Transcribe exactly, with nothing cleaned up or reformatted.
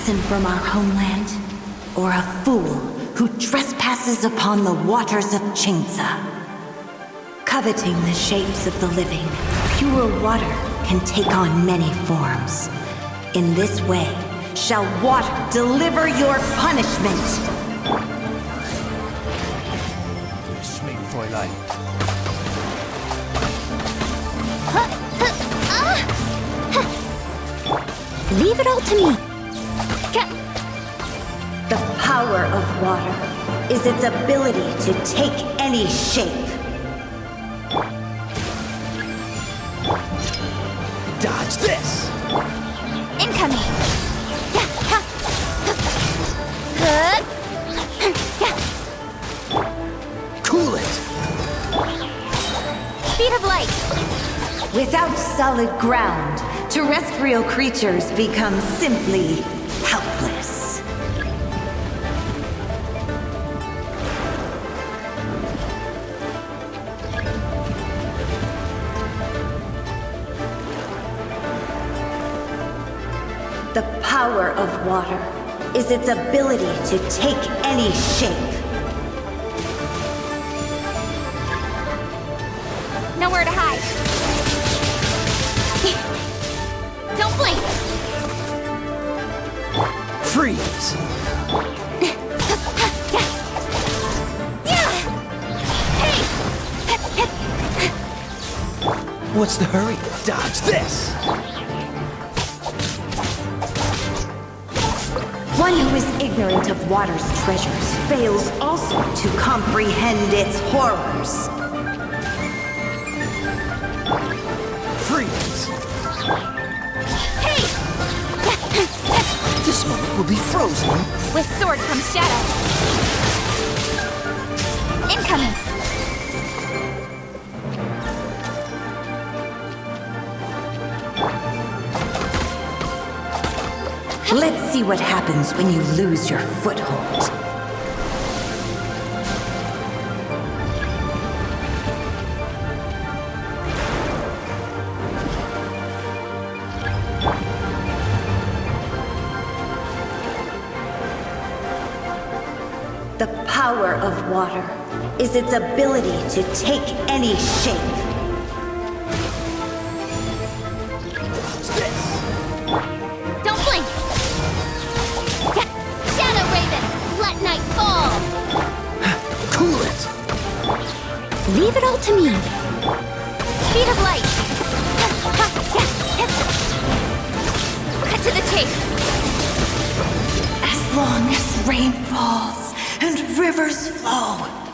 assassin from our homeland, or a fool who trespasses upon the waters of Qingce. Coveting the shapes of the living, pure water can take on many forms. In this way, shall water deliver your punishment! Schmied, Fräulein. Leave it all to me. The power of water is its ability to take any shape. Dodge this! Incoming! Cool it! Speed of light! Without solid ground, terrestrial creatures become simply helpless. The power of water is its ability to take any shape. Nowhere to hide. Don't blink! Freeze! What's the hurry? Dodge this! One who is ignorant of water's treasures fails also to comprehend its horrors. Freeze! Hey! This moment will be frozen. With sword comes shadow. Incoming! Let's see what happens when you lose your foothold. The power of water is its ability to take any shape. Don't blink! Shadow Raven, let night fall! Cool it! Leave it all to me. Speed of light. Cut to the chase. As long as rain falls and rivers flow,